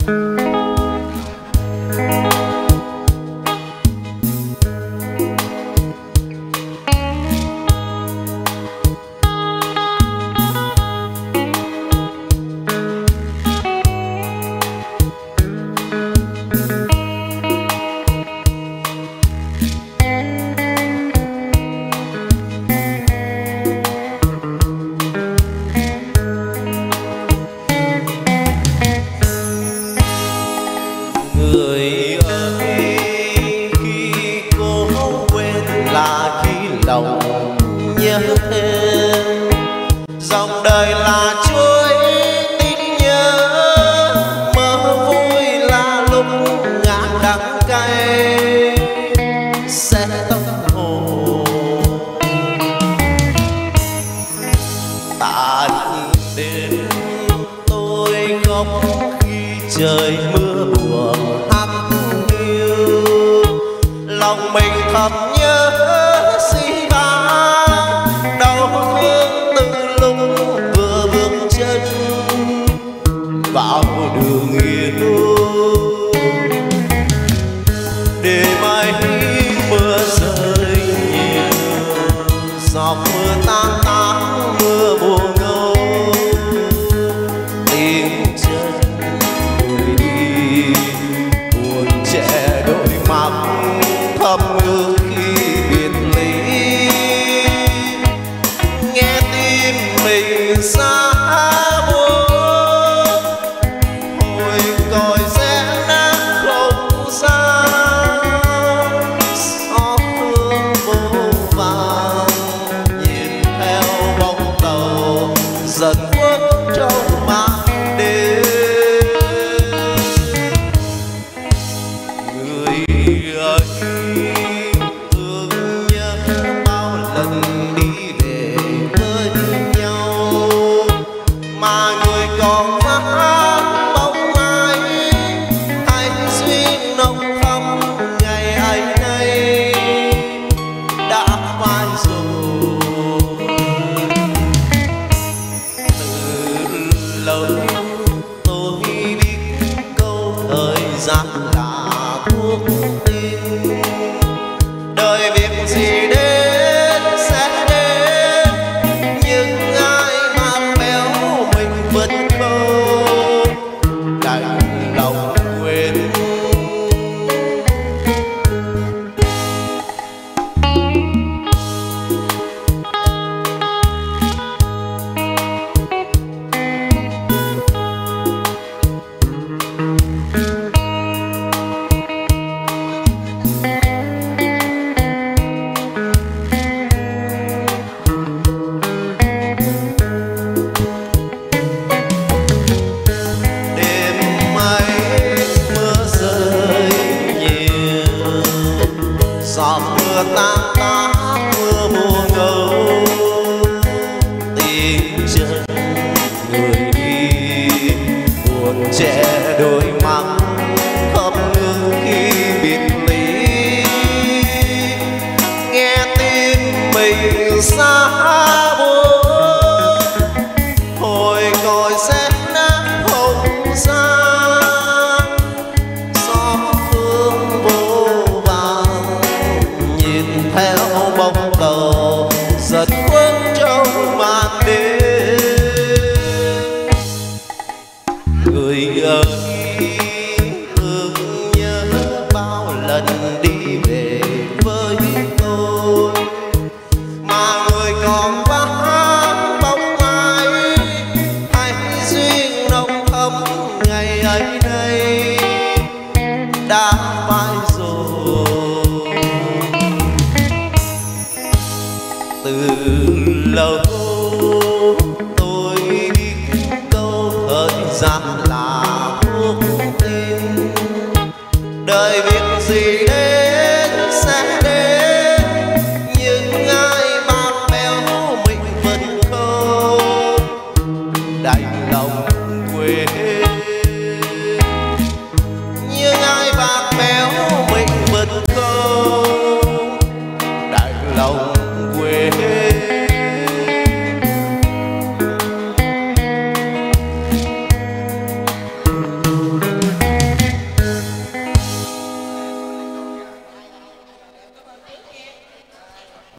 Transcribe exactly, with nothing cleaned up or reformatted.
trời mưa buồn hắt hiu, lòng mình thầm nhớ si vang đau thương từ lúc vừa bước chân vào đường yêu. Đêm ấy mưa rơi nhiều, giọt mưa tan tán mưa buồn ngâu, tiếng chân người đi buồn trẻ đôi mắt thầm ước khi biệt ly. Nghe tim mình xa buồn, hồi còi rẽ nát không xa, xót thương vô vàn nhìn theo bóng tàu dần khuất trong màn đêm. Người ơi thương nhớ bao lần đi về với nhau, mà người còn vắng bóng ai hay duyên nồng thắm ngày ấy nay đã phai rồi. Từ lâu tôi biết câu thời gian là thuốc tim, đời việc gì đến sẽ đến, nhưng ai mang béo mình vẫn không đành lòng quên. Đêm ấy mưa rơi nhiều, giọt mưa tan tán mưa buồn ngâu, tiếng chân người đi buồn trẻ đôi mắt thầm ước khi biệt ly. Nghe tim mình xa buồn, hồi còi rẽ nát không gian, xót thương vô vàn nhìn theo bóng tàu dần khuất trong màn đêm. Người ơi thương nhớ bao lần đi về với tôi, mà người còn vắng bóng ai hay duyên nồng thắm ngày ấy nay đã phai rồi. Từ lâu tôi biết câu thời gian là thuốc tim, đời việc